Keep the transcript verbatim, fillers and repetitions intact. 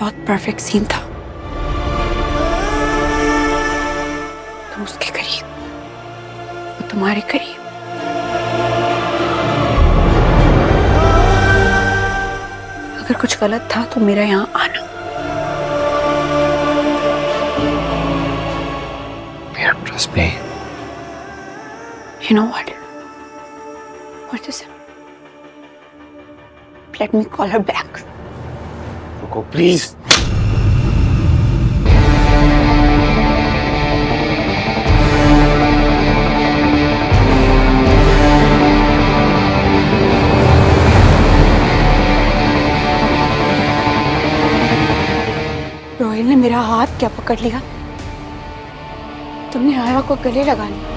बहुत perfect scene था। तुम उसके करीब, वो तुम्हारे करीब। अगर कुछ गलत था तो मेरा यहाँ आना। मेरा ट्रस्ट में। You know what? Murtasim, let me call her back. रुको प्लीज। रोहिल ने मेरा हाथ क्या पकड़ लिया? तुमने आया को गले लगा लिया।